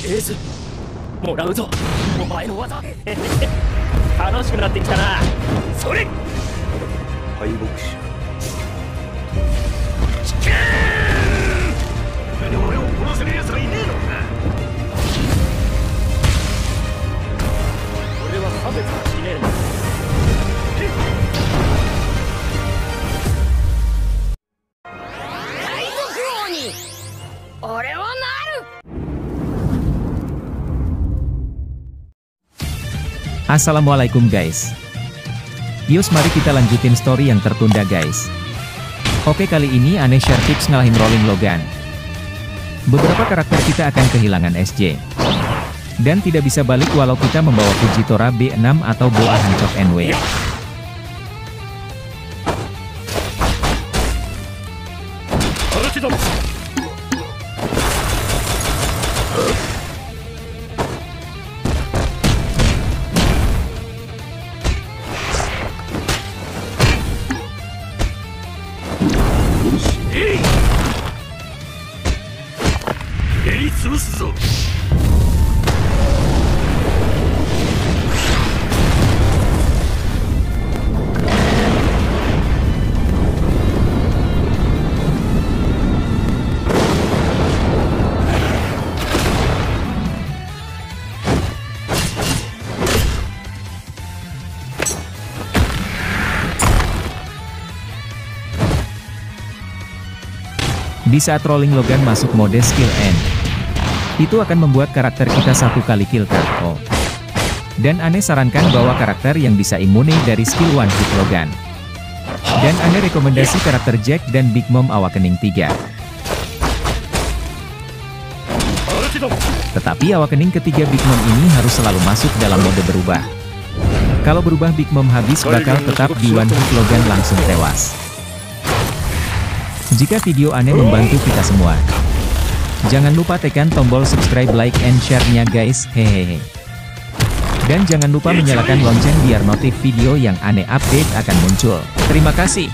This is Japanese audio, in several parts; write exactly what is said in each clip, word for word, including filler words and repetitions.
エースもらうぞお前の技楽しくなってきたな。それ敗北者危険。俺を殺せる奴がいねえのか。俺は差別はしねえんだ。 海賊王に俺はなる。 Assalamualaikum guys. Yus, mari kita lanjutin story yang tertunda guys. Oke, kali ini Aneh share tips ngalahin Rolling Logan. Beberapa karakter kita akan kehilangan S J dan tidak bisa balik walau kita membawa Fujitora B enam atau Boa Hancok N W. Di saat Rolling Logan masuk mode skill N, itu akan membuat karakter kita satu kali kill K O. Dan Aneh sarankan bahwa karakter yang bisa imune dari skill one hit Logan. Dan Aneh rekomendasi karakter Jack dan Big Mom Awakening tiga. Tetapi Awakening ketiga Big Mom ini harus selalu masuk dalam mode berubah. Kalau berubah Big Mom habis, bakal tetap di one hit Logan langsung tewas. Jika video Aneh membantu kita semua, jangan lupa tekan tombol subscribe, like, and share-nya guys, hehehe. Dan jangan lupa menyalakan lonceng biar notif video yang Aneh update akan muncul. Terima kasih.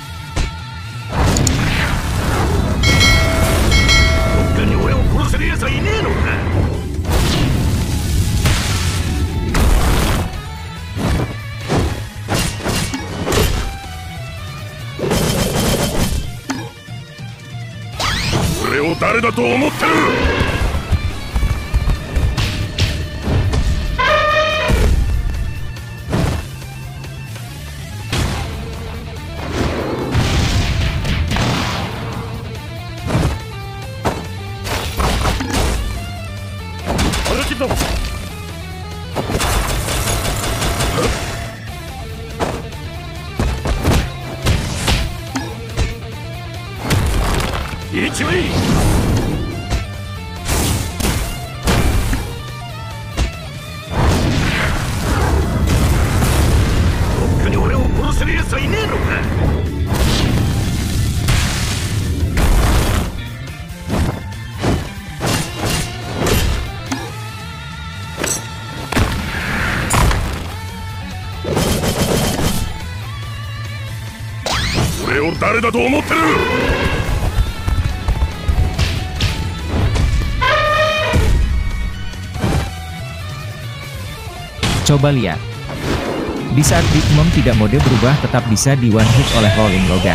Coba lihat. Di saat Big Mom tidak mode berubah, tetap bisa di one hit oleh Rolling Logan.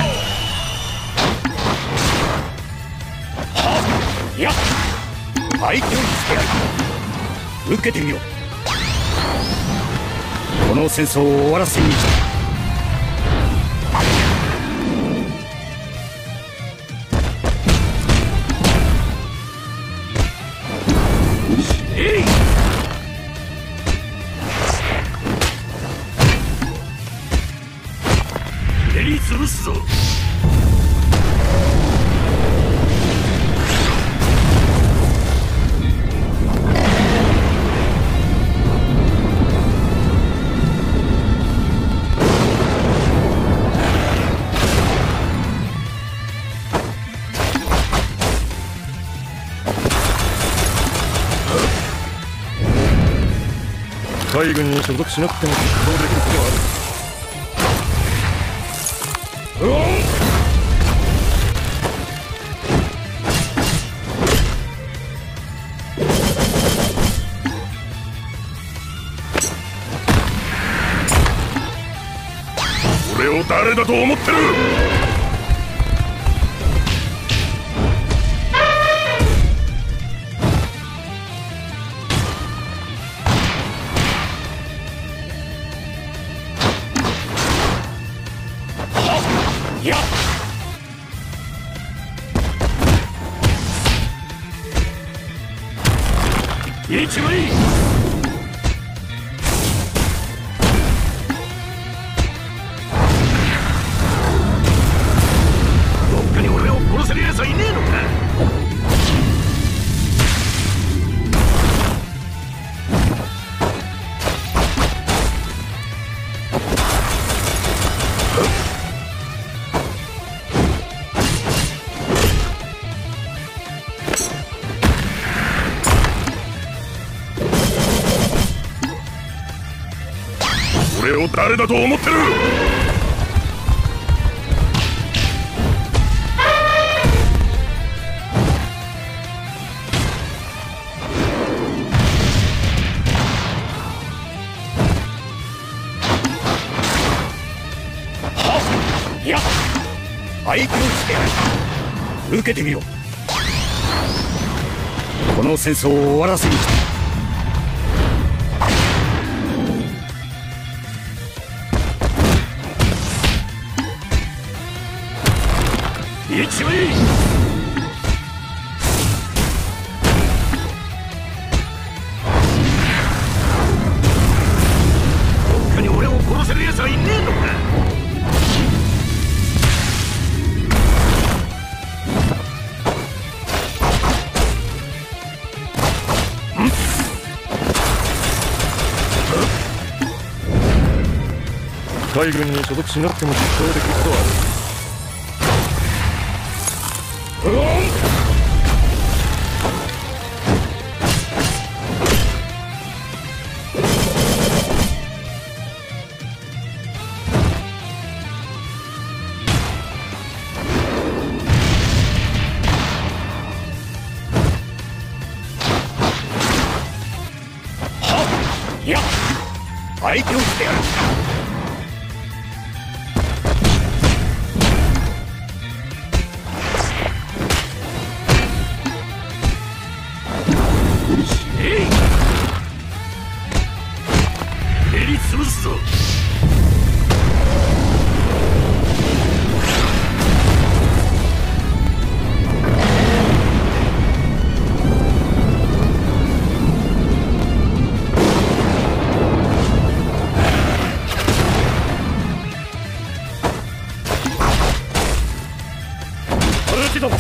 海軍に所属しなくても実行できることはある。うおん俺を誰だと思ってる。 いや一枚どっかに俺を殺せる奴はいねえのか。 俺を誰だと思ってる。 いや相手をしてやる。受けてみろ。この戦争を終わらせに来た。一枚どっかに俺を殺せる奴はいねえのか。 海軍に所属しなくても実行できることはある。 いや相手をしてやる。蹴り潰すぞ。主ども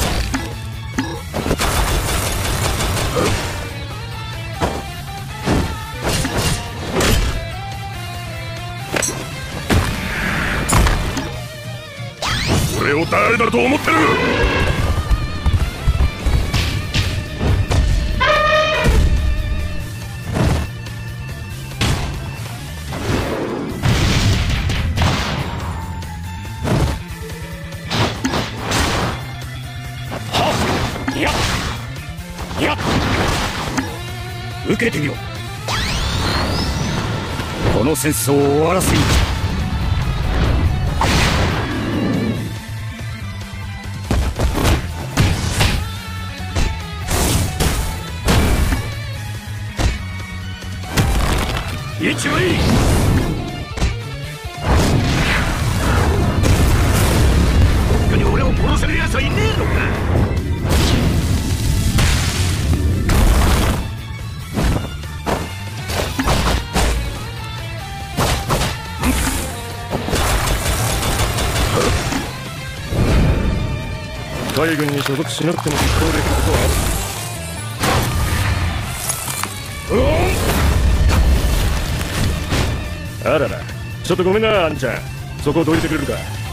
俺を誰だと思ってる。 いやいや受けてみろ。この戦争を終わらせに来た。一枚どっかに俺を殺せる奴はいねえのか。 海軍に所属しなくても実行できることはある。あらら、ちょっとごめんな、あんちゃん。そこをどいてくれるか。